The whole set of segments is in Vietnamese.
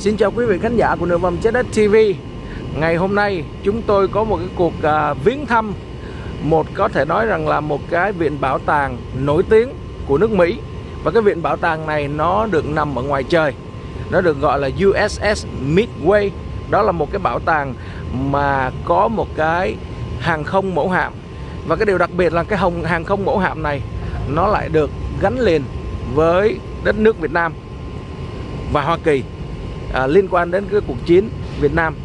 Xin chào quý vị khán giả của Nửa Vòng Trái Đất TV. Ngày hôm nay chúng tôi có một cái cuộc viếng thăm có thể nói rằng là một cái viện bảo tàng nổi tiếng của nước Mỹ. Và cái viện bảo tàng này nó được nằm ở ngoài trời. Nó được gọi là USS Midway. Đó là một cái bảo tàng mà có một cái hàng không mẫu hạm. Và cái điều đặc biệt là cái hàng không mẫu hạm này nó lại được gắn liền với đất nước Việt Nam và Hoa Kỳ, liên quan đến cái cuộc chiến Việt Nam.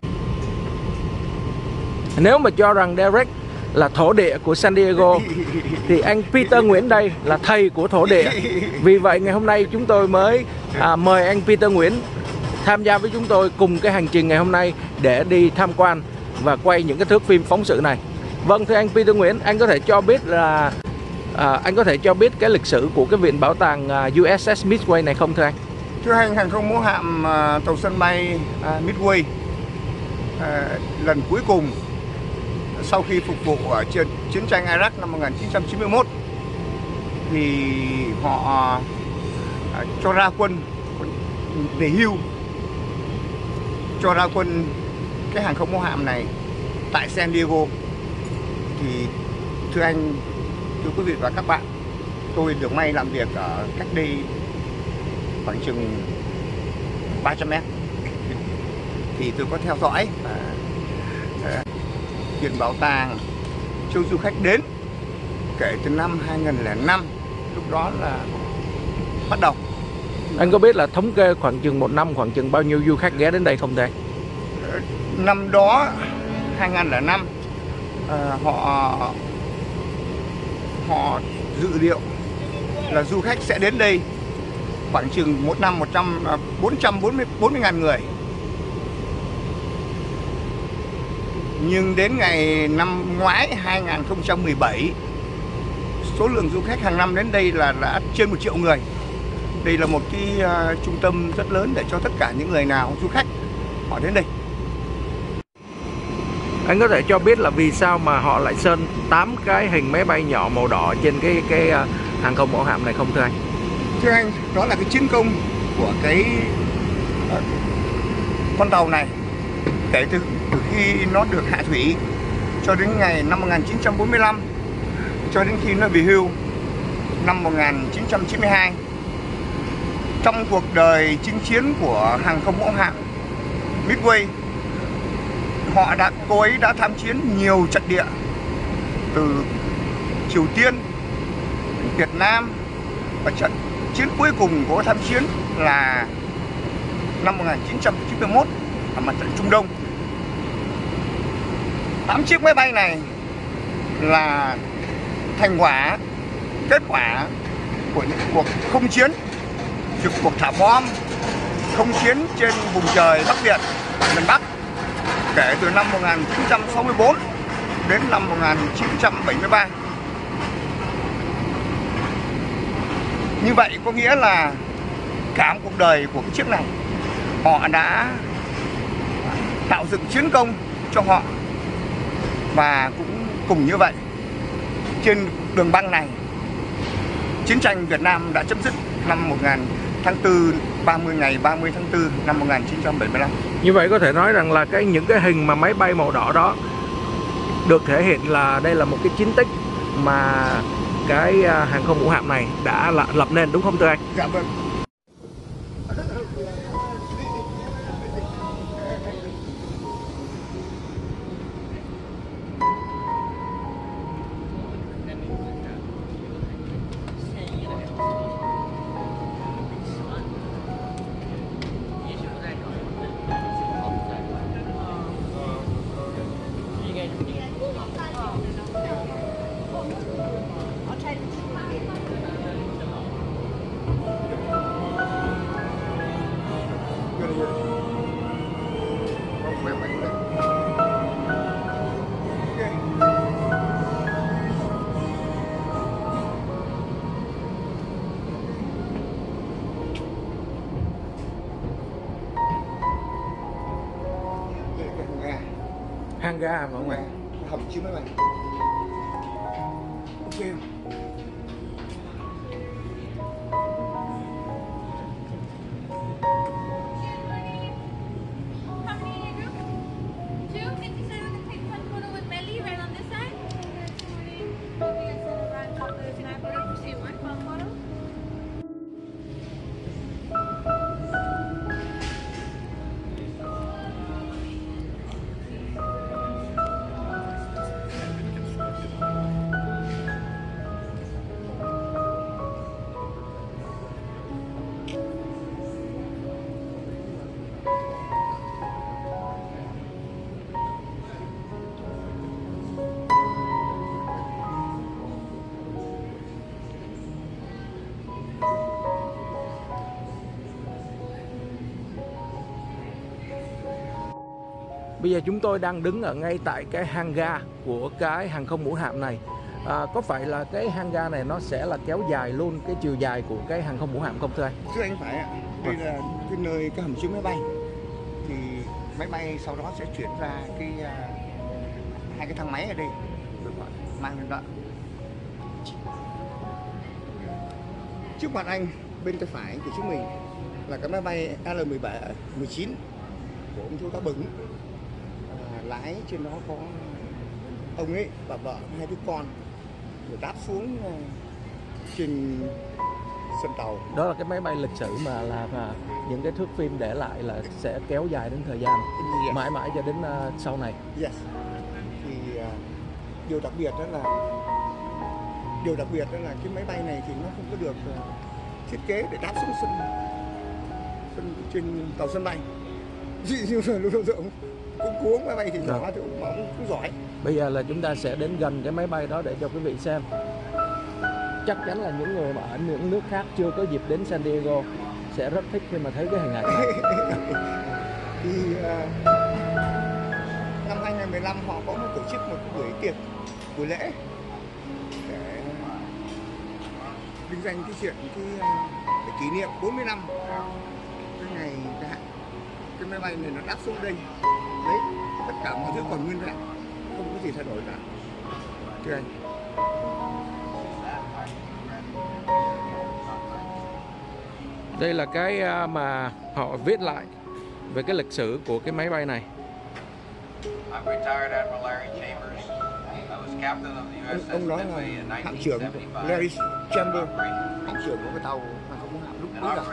Nếu mà cho rằng Derek là thổ địa của San Diego thì anh Peter Nguyễn đây là thầy của thổ địa. Vì vậy ngày hôm nay chúng tôi mới mời anh Peter Nguyễn tham gia với chúng tôi cùng cái hành trình ngày hôm nay để đi tham quan và quay những cái thước phim phóng sự này. Vâng, thưa anh Peter Nguyễn, anh có thể cho biết là cái lịch sử của cái viện bảo tàng USS Midway này không thưa anh? Thưa anh, hàng không mẫu hạm tàu sân bay Midway lần cuối cùng sau khi phục vụ ở chiến tranh Iraq năm 1991 thì họ cho ra quân về hưu, cho ra quân cái hàng không mẫu hạm này tại San Diego. Thì thưa anh, thưa quý vị và các bạn, tôi được may làm việc ở cách đây khoảng chừng 300 mét thì tôi có theo dõi viện bảo tàng cho du khách đến kể từ năm 2005, lúc đó là bắt đầu. Anh có biết là thống kê khoảng chừng một năm khoảng chừng bao nhiêu du khách ghé đến đây không thưa anh? Năm đó 2005 họ dự liệu là du khách sẽ đến đây khoảng chừng một năm 440.000 người. Nhưng đến ngày năm ngoái 2017, số lượng du khách hàng năm đến đây là đã trên 1 triệu người. Đây là một cái trung tâm rất lớn để cho tất cả những người nào du khách họ đến đây. Anh có thể cho biết là vì sao mà họ lại sơn 8 cái hình máy bay nhỏ màu đỏ trên cái hàng không mẫu hạm này không thưa anh? Thưa anh, đó là cái chiến công của cái con tàu này kể từ khi nó được hạ thủy cho đến ngày năm 1945, cho đến khi nó về hưu năm 1992. Trong cuộc đời chinh chiến của hàng không mẫu hạm Midway, cô ấy đã tham chiến nhiều trận địa, từ Triều Tiên, Việt Nam, và trận chiến cuối cùng của tham chiến là năm 1991 ở mặt trận Trung Đông. 8 chiếc máy bay này là kết quả của những cuộc không chiến, cuộc thả bom không chiến trên vùng trời Bắc Việt, miền Bắc, kể từ năm 1964 đến năm 1973. Như vậy có nghĩa là cả một cuộc đời của cái chiếc này họ đã tạo dựng chiến công cho họ. Và cũng cùng như vậy, trên đường băng này, chiến tranh Việt Nam đã chấm dứt năm tháng 4, ngày 30 tháng 4 năm 1975. Như vậy có thể nói rằng là những cái hình mà máy bay màu đỏ đó được thể hiện là đây là một cái chiến tích mà cái hàng không mẫu hạm này đã lập nên, đúng không thưa anh? Dạ vâng. Hang ga mà không ạ? Hầm chứa máy bay. Ok. Bây giờ chúng tôi đang đứng ở ngay tại cái hang ga của cái hàng không mẫu hạm này. Có phải là cái hang ga này nó sẽ là kéo dài luôn cái chiều dài của cái hàng không mẫu hạm không thưa anh? Thưa anh phải ạ. Đây là cái nơi cái hầm chứa máy bay. Thì máy bay sau đó sẽ chuyển ra cái hai cái thang máy ở đây mang lên đó. Trước mặt anh bên tay phải của chúng mình là cái máy bay L-19 của ông thiếu tá Bửng. Lái trên đó có ông ấy và vợ hai đứa con rồi đáp xuống trên sân tàu. Đó là cái máy bay lịch sử mà những cái thước phim để lại là sẽ kéo dài đến thời gian mãi mãi cho đến sau này. Yes. Thì điều đặc biệt đó là cái máy bay này thì nó không có được thiết kế để đáp xuống trên tàu sân bay. Nhưng mà lúc đó cũng cuống máy bay thì nhỏ thì cũng giỏi. Bây giờ là chúng ta sẽ đến gần cái máy bay đó để cho quý vị xem. Chắc chắn là những người mà ở những nước khác chưa có dịp đến San Diego sẽ rất thích khi mà thấy cái hình ảnh này. Thì năm 2015 họ có tổ chức một buổi tiệc, buổi lễ để vinh danh cái chuyện để kỷ niệm 40 năm cái ngày cái máy bay này nó đáp xuống đây. Đấy, tất cả mọi thứ còn nguyên vẹn, không có gì thay đổi cả. Thưa anh. Đây là cái mà họ viết lại về cái lịch sử của cái máy bay này. Ông nói là hạm trưởng Larry Chambers, hạm trưởng của cái tàu hàng không mẫu hạm lúc cuối gặp.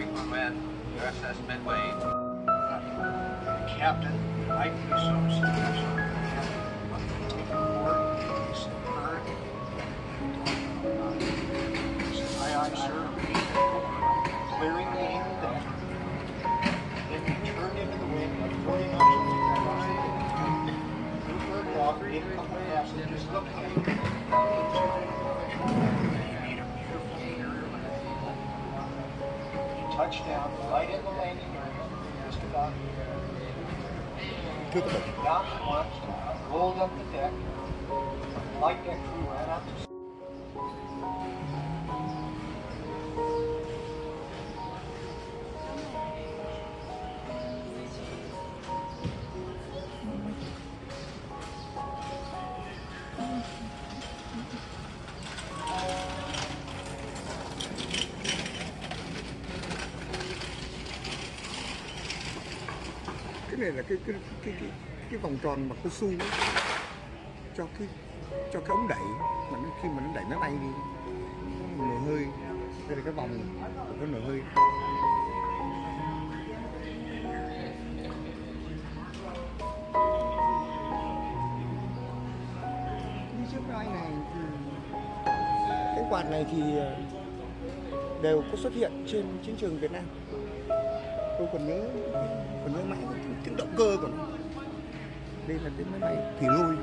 Captain Mike Luso's taking board his bird. Aye, aye, sir. Clearing the air deck. Then he turned into the wind at 40 knots. Bluebird Walker didn't come fast and just look at him. He made a beautiful aerial landing. He touched down right in the landing area, just about down once, rolled up the deck, light deck crew ran up to Cái này là cái vòng tròn mà cao su cho cái ống đẩy mà khi mà nó đẩy máy bay đi nó nổ hơi. Đây là cái vòng của cái nổ hơi. Đi trước cái này thì cái quạt này thì đều có xuất hiện trên chiến trường Việt Nam. Tôi còn nhớ mãi tiếng động cơ của nó. Đây là cái máy bay thủy lôi.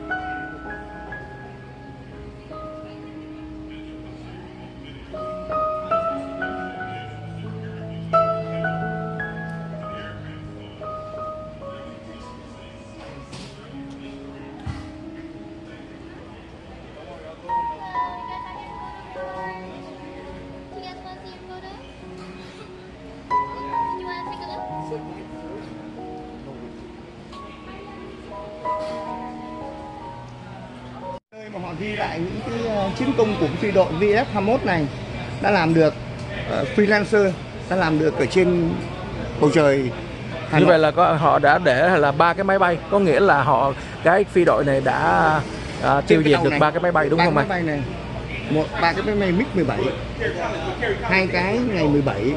Nơi mà họ ghi lại những cái chiến công của phi đội VF-21 này đã làm được freelancer đã làm được ở trên bầu trời Hà Nội. Như vậy là họ đã để là 3 cái máy bay, có nghĩa là cái phi đội này đã tiêu diệt được 3 cái máy bay đúng không ạ? 3 cái máy bay này, 3 cái máy bay MiG-17, 2 cái ngày 17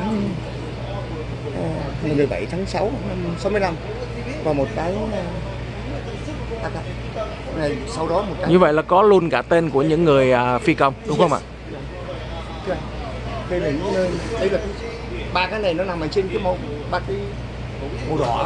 tháng 6 năm 65 và một cái này sau đó một cái. Như vậy là có luôn cả tên của những người phi công đúng không ạ? Đây là những nơi, đây là 3 cái này nó nằm ở trên cái màu, 3 cái màu đỏ.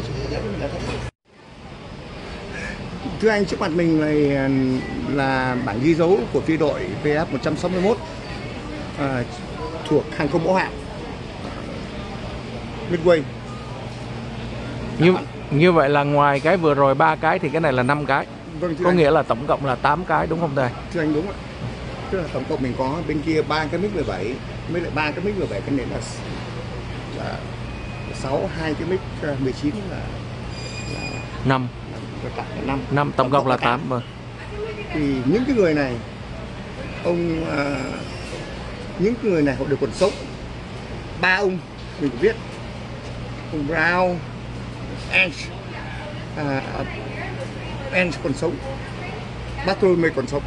Thưa anh, trước mặt mình này là bản ghi dấu của phi đội VF-161 thuộc hàng không mẫu hạm Midway. Như vậy là ngoài cái vừa rồi 3 cái thì cái này là 5 cái. Vâng, thưa Có anh. nghĩa là tổng cộng là 8 cái đúng không thầy? Thưa anh đúng ạ. Tức là tổng cộng mình có bên kia 3 cái mic 17 với lại 3 cái mic 17, cái nền là 6, 2 cái mic 19 là 5. là 5. 5 tổng cộng là 8. Vâng. Thì những cái người này những người này họ đều còn sống. 3 ông mình biết, ông Brown, Ange còn sống, Bartolome còn sống.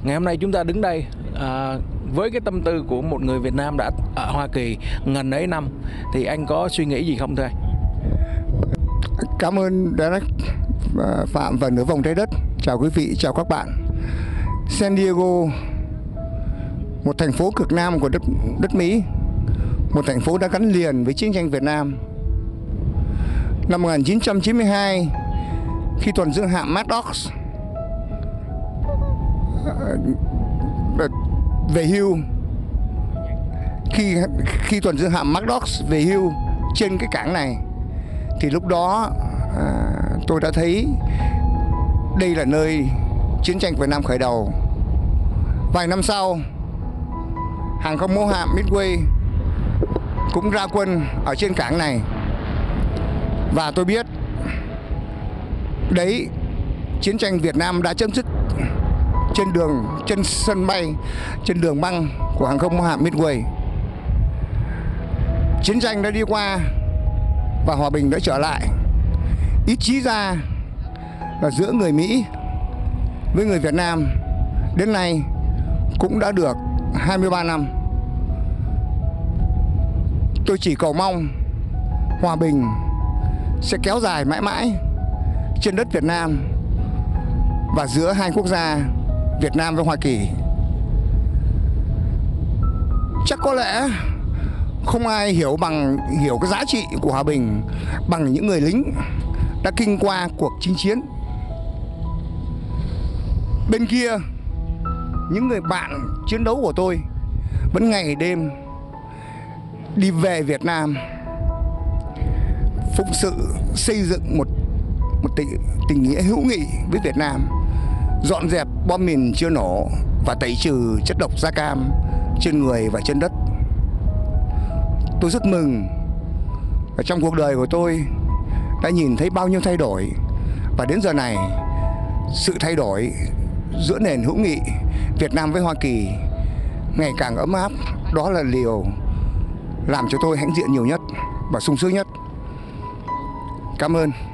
Ngày hôm nay chúng ta đứng đây với cái tâm tư của một người Việt Nam đã ở Hoa Kỳ ngần ấy năm, thì anh có suy nghĩ gì không thưa anh? Cảm ơn Derek, Phạm và Nửa Vòng Trái Đất. Chào quý vị, chào các bạn. San Diego, một thành phố cực nam của đất Mỹ, một thành phố đã gắn liền với chiến tranh Việt Nam. Năm 1992, khi tuần dương hạm Mad Dox về hưu, khi tuần dương hạm Mad Dox về hưu trên cái cảng này, thì lúc đó tôi đã thấy đây là nơi chiến tranh Việt Nam khởi đầu. Vài năm sau, hàng không mẫu hạm Midway cũng ra quân ở trên cảng này, và tôi biết đấy, chiến tranh Việt Nam đã chấm dứt trên sân bay, trên đường băng của hàng không mẫu hạm Midway. Chiến tranh đã đi qua và hòa bình đã trở lại. Ý chí ra là giữa người Mỹ với người Việt Nam đến nay cũng đã được 23 năm. Tôi chỉ cầu mong hòa bình sẽ kéo dài mãi mãi trên đất Việt Nam và giữa hai quốc gia Việt Nam với Hoa Kỳ. Chắc có lẽ không ai hiểu cái giá trị của hòa bình bằng những người lính đã kinh qua cuộc chinh chiến. Bên kia, những người bạn chiến đấu của tôi vẫn ngày đêm đi về Việt Nam phụng sự xây dựng một tình nghĩa hữu nghị với Việt Nam, dọn dẹp bom mìn chưa nổ và tẩy trừ chất độc da cam trên người và trên đất. Tôi rất mừng và trong cuộc đời của tôi đã nhìn thấy bao nhiêu thay đổi, và đến giờ này sự thay đổi giữa nền hữu nghị Việt Nam với Hoa Kỳ ngày càng ấm áp. Đó là điều làm cho tôi hãnh diện nhiều nhất và sung sướng nhất. Cảm ơn.